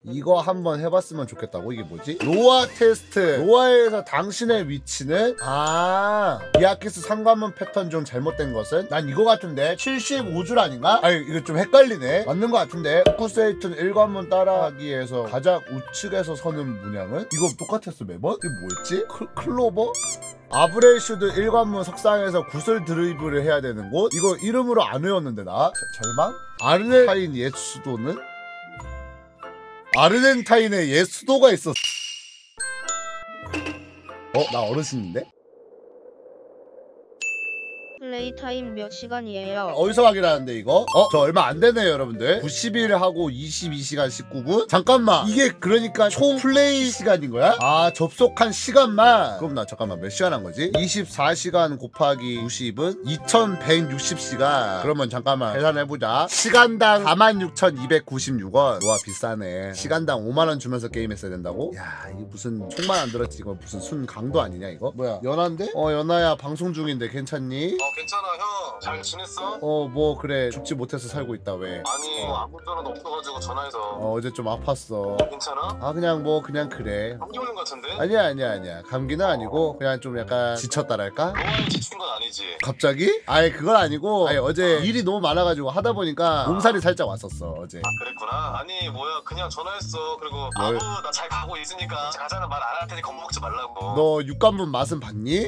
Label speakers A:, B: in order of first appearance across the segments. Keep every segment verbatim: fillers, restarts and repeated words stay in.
A: 이거 한번 해봤으면 좋겠다고. 이게 뭐지? 로아 테스트. 로아에서 당신의 위치는 아 이아키스 상관문 패턴 중 잘못된 것은 난 이거 같은데 칠십오 줄 아닌가? 아니 이거 좀 헷갈리네. 맞는 것 같은데 포쿠세이튼 일관문 따라하기에서 가장 우측에서 서는 문양은? 이거 똑같았어 매번? 이게 뭐였지? 클, 클로버? 아브렐슈드 일관문 석상에서 구슬 드리블을 해야 되는 곳? 이거 이름으로 안 외웠는데 나? 저, 절망? 아르헨타인 옛 수도는? 아르헨타인에 옛 수도가 있었어. 어? 나 어르신인데?
B: 플레이 타임 몇 시간이에요?
A: 어디서 확인하는데 이거? 어? 저 얼마 안 되네요 여러분들. 구십 일 하고 이십이 시간 십구 분? 잠깐만 이게 그러니까 총 플레이 시간인 거야? 아 접속한 시간만? 그럼 나 잠깐만 몇 시간 한 거지? 이십사 시간 곱하기 구십은 이천백육십 시간. 그러면 잠깐만 계산해보자. 시간당 사만 육천이백구십육 원. 와 비싸네. 시간당 오만 원 주면서 게임했어야 된다고? 야 이게 무슨 총만 안 들었지 이거 무슨 순 강도 아니냐 이거? 뭐야 연아인데? 어 연아야 방송 중인데 괜찮니?
C: 어 괜찮아 형. 잘 지냈어?
A: 어 뭐 그래 죽지 못해서 살고 있다. 왜?
C: 아니
A: 어.
C: 아무 전화도 없어가지고 전화해서.
A: 어 어제 좀 아팠어.
C: 괜찮아?
A: 아 그냥 뭐 그냥 그래.
C: 감기 걸린 것 같은데?
A: 아니야 아니야 아니야 감기는 아니고 그냥 좀 약간 지쳤다랄까?
C: 로아에 지친 건 아니지?
A: 갑자기? 아니 그건 아니고 아니 어제 일이 너무 많아가지고 하다 보니까 몸살이 살짝 왔었어 어제.
C: 아 그랬구나. 아니 뭐야 그냥 전화했어. 그리고
A: 뭘?
C: 아무 나 잘 가고 있으니까 가자는 말 안 할 테니 겁먹지 말라고.
A: 너 육관문 맛은 봤니?
C: 어,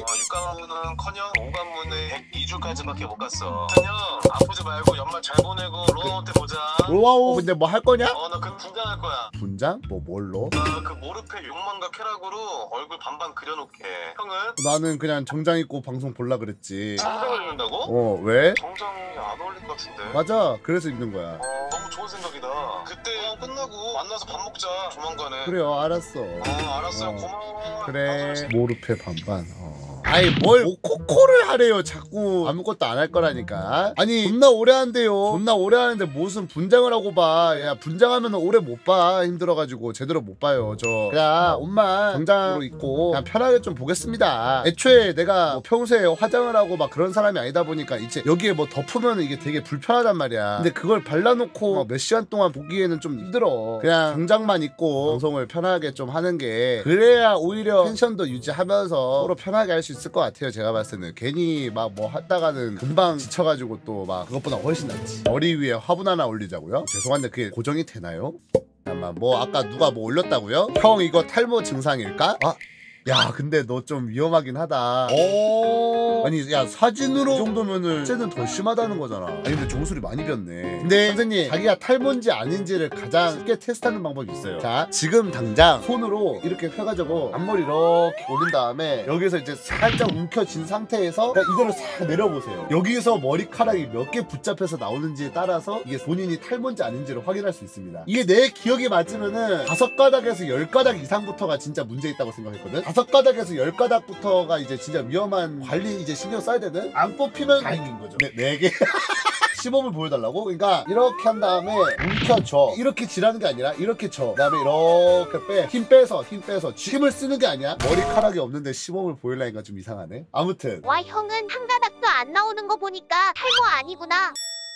C: 육관문은커녕 오관문에 백이 주까지밖에 못 갔어. 형 아프지 말고 연말 잘 보내고 로아한테 보자.
A: 로아오 근데 뭐 할 거냐?
C: 어 나 그 분장할 거야.
A: 분장? 뭐 뭘로?
C: 나 그 모르페 욕망과 쾌락으로 얼굴 반반 그려놓게. 형은?
A: 나는 그냥 정장 입고 방송 볼라 그랬지.
C: 정장을 입는다고?
A: 어 왜?
C: 정장이 안 어울릴 것 같은데.
A: 맞아 그래서 입는 거야.
C: 어 너무 좋은 생각이다. 그때 끝나고 만나서 밥 먹자 조만간에.
A: 그래요 알았어.
C: 어 알았어요.
A: 어.
C: 고마워.
A: 그래
C: 나중에
A: 모르페 반반. 어. 아니 뭘 코코를 하래요. 자꾸 아무것도 안 할 거라니까. 아니 존나 오래 한대요. 존나 오래 하는데 무슨 분장을 하고 봐. 야 분장하면 오래 못 봐. 힘들어가지고 제대로 못 봐요. 저 그냥 옷만 정장으로 입고 그냥 편하게 좀 보겠습니다. 애초에 내가 뭐 평소에 화장을 하고 막 그런 사람이 아니다 보니까 이제 여기에 뭐 덮으면 이게 되게 불편하단 말이야. 근데 그걸 발라놓고 몇 시간 동안 보기에는 좀 힘들어. 그냥 정장만 입고 방송을 편하게 좀 하는 게 그래야 오히려 텐션도 유지하면서 서로 편하게 할 수 있을 것 같아요. 제가 봤을 때는 괜히 막 뭐 하다가는 금방 지쳐가지고 또 막 그것보다 훨씬 낫지. 머리 위에 화분 하나 올리자고요? 죄송한데 그게 고정이 되나요? 잠깐만 뭐 아까 누가 뭐 올렸다고요? 형 이거 탈모 증상일까? 아 야 근데 너 좀 위험하긴 하다. 오 아니 야 사진으로 이 정도면은 쟤는 더 심하다는 거잖아. 아니 근데 종술이 많이 변네. 근데 선생님 자기가 탈모인지 아닌지를 가장 쉽게 테스트하는 방법이 있어요. 자 지금 당장 손으로 이렇게 펴가지고 앞머리 이렇게 올린 다음에 여기서 이제 살짝 움켜진 상태에서 그냥 이대로 싹 내려보세요. 여기서 머리카락이 몇 개 붙잡혀서 나오는지에 따라서 이게 본인이 탈모인지 아닌지를 확인할 수 있습니다. 이게 내 기억이 맞으면은 다섯 가닥에서 열 가닥 이상부터가 진짜 문제 있다고 생각했거든. 다섯 가닥에서 열 가닥부터가 이제 진짜 위험한 관리 이제 신경 써야 되는. 안 뽑히면 다행인 거죠. 네, 네 개. 시범을 보여달라고? 그러니까 이렇게 한 다음에 움켜줘. 이렇게 지라는 게 아니라 이렇게 줘. 그 다음에 이렇게 빼. 힘 빼서 힘 빼서 힘을 쓰는 게 아니야. 머리카락이 없는데 시범을 보이려니까 좀 이상하네. 아무튼
D: 와 형은 한 가닥도 안 나오는 거 보니까 탈모 아니구나.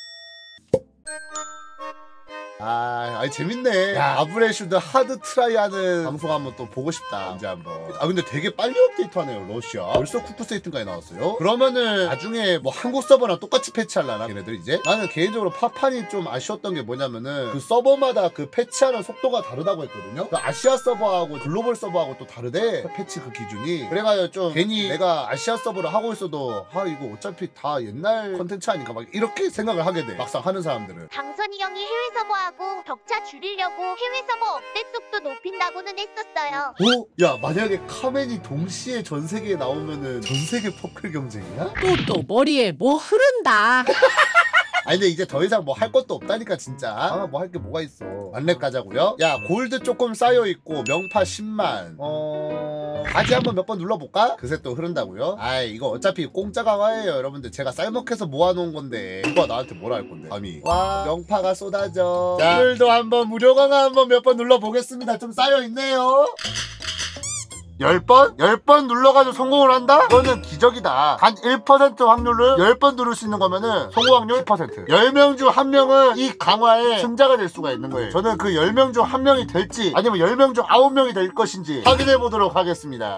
A: 아, 아니 재밌네. 야, 아브렐슈드 하드 트라이 하는 방송 한번 또 보고 싶다. 언제 한번. 아 근데 되게 빨리 업데이트하네요. 러시아. 벌써 쿠프세이튼까지 나왔어요. 그러면은 나중에 뭐 한국 서버랑 똑같이 패치하려나 걔네들 이제? 나는 개인적으로 파판이 좀 아쉬웠던 게 뭐냐면은 그 서버마다 그 패치하는 속도가 다르다고 했거든요. 그 아시아 서버하고 글로벌 서버하고 또 다르대. 패치 그 기준이. 그래가지고 좀 괜히 내가 아시아 서버를 하고 있어도 아 이거 어차피 다 옛날 컨텐츠 아닌가 막 이렇게 생각을 하게 돼. 막상 하는 사람들은.
D: 강선이 형이 해외 서버하고 격차 줄이려고 해외 서버 업데이트 속도 높인다고는 했었어요.
A: 어? 야 만약에 카멘이 동시에 전 세계에 나오면은 전 세계 퍼클 경쟁이야?
E: 또 또 머리에 뭐 흐른다.
A: 아니 근데 이제 더 이상 뭐 할 것도 없다니까 진짜. 아 뭐 할 게 뭐가 있어. 만렙 가자고요? 야 골드 조금 쌓여있고 명파 십만. 어... 바지 한번 몇 번 눌러볼까? 그새 또 흐른다고요? 아이 이거 어차피 공짜 강화예요 여러분들. 제가 쌀먹해서 모아놓은 건데 누가 나한테 뭐라 할 건데. 감히. 와 명파가 쏟아져. 자 오늘도 한번 무료 강화 한번 몇 번 눌러보겠습니다. 좀 쌓여있네요. 열 번? 열 번 눌러가지고 성공을 한다? 그거는 기적이다. 단 일 퍼센트 확률을 열 번 누를 수 있는 거면은 성공 확률 십 퍼센트. 열 명 중 한 명은 이 강화의 승자가 될 수가 있는 거예요. 저는 그 열 명 중 한 명이 될지 아니면 열 명 중 아홉 명이 될 것인지 확인해 보도록 하겠습니다.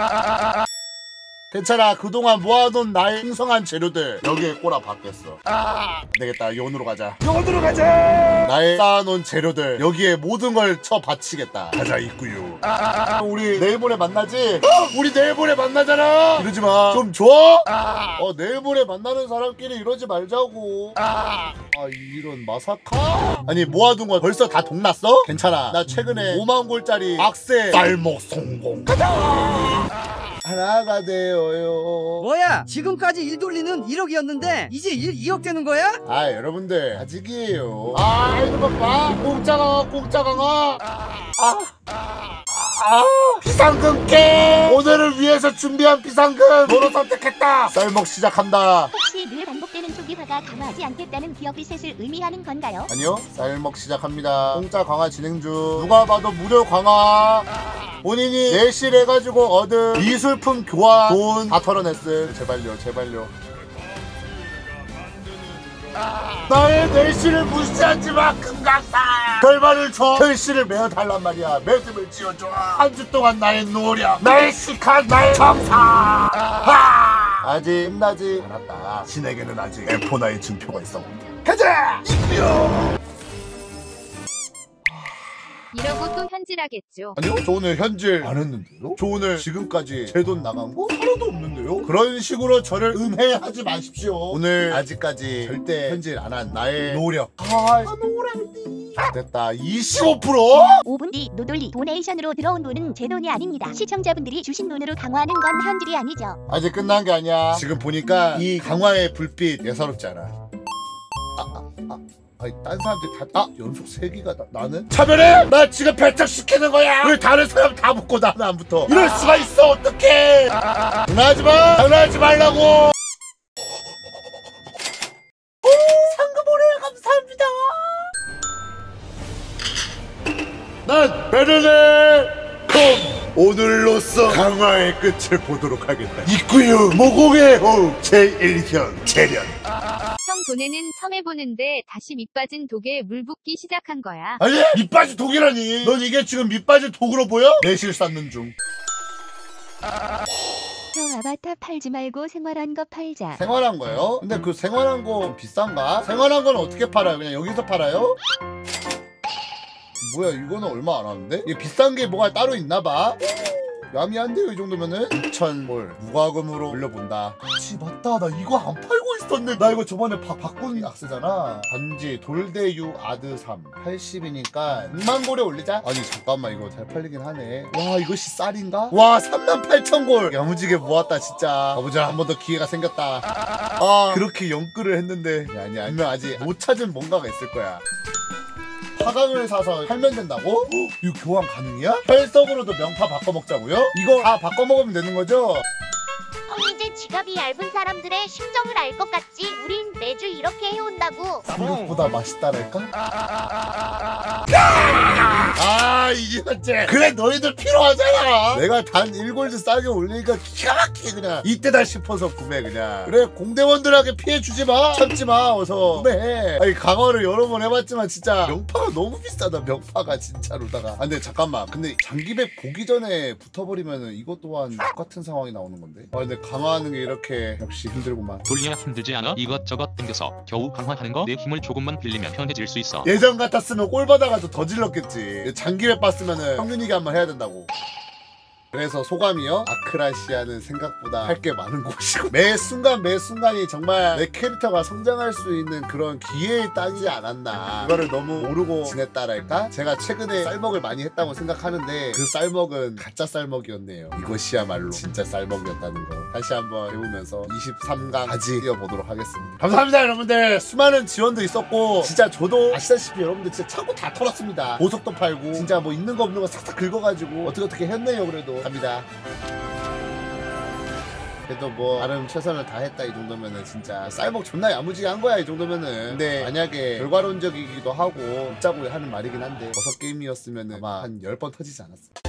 A: 괜찮아. 그동안 모아놓은 나의 풍성한 재료들 여기에 꼬라 박겠어. 아, 안되겠다. 요원으로 가자. 요원으로 가자. 나의 쌓아놓은 재료들 여기에 모든 걸 쳐 바치겠다. 가자 입구유. 아, 우리 내일 모레 만나지? 어? 우리 내일 모레 만나잖아. 이러지마. 좀 줘? 아, 어, 내일 모레 만나는 사람끼리 이러지 말자고. 아, 아 이런 마사카. 아니 모아둔 거 벌써 다 동났어? 괜찮아. 나 최근에 오만 골짜리 악세 쌀먹 성공. 가자. 하나가 되어요.
F: 뭐야? 지금까지 일 돌리는 일억이었는데 이제 일 이억 되는 거야?
A: 아 여러분들 아직이에요. 아 이거 봐. 공짜강아 공짜강아. 아, 아, 아 비상금 깨. 오늘을 위해서 준비한 비상금 너로 선택했다. 쌀먹 시작한다.
D: 혹시 늘 반복되는 초기화가 강화하지 않겠다는 기업 리셋을 의미하는 건가요?
A: 아니요. 쌀먹 시작합니다. 공짜 강화 진행 중. 누가 봐도 무료 강화. 본인이 내실 해가지고 얻은 미술품 교환 돈 다 털어냈음. 제발요 제발요. 나의 내실을 무시하지 마 금강산. 결말을 줘. 결실을 메어달란 말이야. 매듭을 지어줘. 한 주 동안 나의 노력 나의 시간 나의 정성. 아! 아직 끝나지 않았다. 신에게는 아직 에포나의 증표가 있어. 가자. 이구요.
G: 이러고 또 현질하겠죠.
A: 아니요, 저 오늘 현질 안 했는데요? 저 오늘 지금까지 제 돈 나간 거 하나도 없는데요? 그런 식으로 저를 음해하지 마십시오. 오늘 아직까지 절대 현질 안 한 나의 노력. 아, 노랑띠. 됐다. 이십오 퍼센트?
D: 오 분 뒤 노돌리 도네이션으로 들어온 돈은 제 돈이 아닙니다. 시청자분들이 주신 돈으로 강화하는 건 현질이 아니죠.
A: 아직 끝난 게 아니야. 지금 보니까 이 강화의 불빛 예사롭지 않아. 아, 아, 아. 아니 딴 사람들 다 아 연속 세 개가 나, 나는 차별해? 나 지금 배척시키는 거야. 왜 다른 사람 다 붙고 나는 안 붙어? 이럴 수가 있어. 어떡해. 장난하지마. 장난하지 말라고. 오 상금 오래 감사합니다. 난 베르네 컴. 오늘로써 강화의 끝을 보도록 하겠다. 이구유 모공의 호흡 제일 현 재련.
G: 형 돈에는 처음 해보는데 다시 밑 빠진 독에 물 붓기 시작한 거야.
A: 아니 밑 빠진 독이라니. 넌 이게 지금 밑 빠진 독으로 보여? 내실 쌓는 중.
D: 형 아바타 팔지 말고 생활한 거 팔자.
A: 생활한 거요? 근데 그 생활한 거 비싼가? 생활한 건 어떻게 팔아요? 그냥 여기서 팔아요? 뭐야 이거는 얼마 안 하는데? 이게 비싼 게 뭐가 따로 있나봐? 야미한데요 이 정도면은 육천 골 무과금으로 올려본다. 그치 맞다. 나 이거 안 팔고 있었네. 나 이거 저번에 바, 바꾼 악세잖아. 반지 돌대유 아드삼 팔십이니까 육만 골에 올리자. 아니 잠깐만 이거 잘 팔리긴 하네. 와 이것이 쌀인가? 와 삼만 팔천 골. 야무지게 모았다 진짜. 가보자. 한 번 더 기회가 생겼다. 아 그렇게 연끌을 했는데 아니 아니면 아직 못 찾은 뭔가가 있을 거야. 화강을 사서 팔면 된다고? 어? 이거 교환 가능이야? 혈석으로도 명파 바꿔먹자고요? 이거 다 바꿔먹으면 되는 거죠?
D: 형 이제 지갑이 얇은 사람들의 심정을 알 것 같지? 우린 매주 이렇게 해온다고.
A: 생각보다 맛있다랄까? 아 이게 맞지? 그래 너희들 필요하잖아. 내가 단 일 골드 싸게 올리니까 기가 막히게 그냥 이때다 싶어서 구매 그냥. 그래 공대원들에게 피해주지마. 참지마. 어서 구매해. 아니 강화를 여러 번 해봤지만 진짜 명파가 너무 비싸다. 명파가 진짜로다가. 아 근데 잠깐만 근데 장기백 보기 전에 붙어버리면은 이것 또한 똑같은 상황이 나오는 건데. 아 근데 강화하는 게 이렇게 역시 힘들구만.
H: 돌리야 힘들지 않아? 이것저것 땡겨서 겨우 강화하는 거 내 힘을 조금만 빌리면 편해질 수 있어.
A: 예전 같았으면 꼴 받아가지고 더 질렀겠지. 장기백 봤으면은 평균이기 한번 해야 된다고. 그래서 소감이요? 아크라시아는 생각보다 할 게 많은 곳이고 매 순간 매 순간이 정말 내 캐릭터가 성장할 수 있는 그런 기회에 따지지 않았나. 이거를 너무 모르고 지냈다랄까? 제가 최근에 쌀먹을 많이 했다고 생각하는데 그 쌀먹은 가짜 쌀먹이었네요. 이것이야말로 진짜 쌀먹이었다는 거 다시 한번 배우면서 이십삼 강까지 뛰어보도록 하겠습니다. 감사합니다 여러분들. 수많은 지원도 있었고 진짜 저도 아시다시피 여러분들 진짜 차고 다 털었습니다. 보석도 팔고 진짜 뭐 있는 거 없는 거 싹싹 긁어가지고 어떻게 어떻게 했네요. 그래도 갑니다. 그래도 뭐 나름 최선을 다했다 이 정도면은 진짜 쌀먹 존나 야무지게 한 거야 이 정도면은. 근데 만약에 결과론적이기도 하고 웃자고 하는 말이긴 한데 버섯 게임이었으면은 아마 한 열 번 터지지 않았어.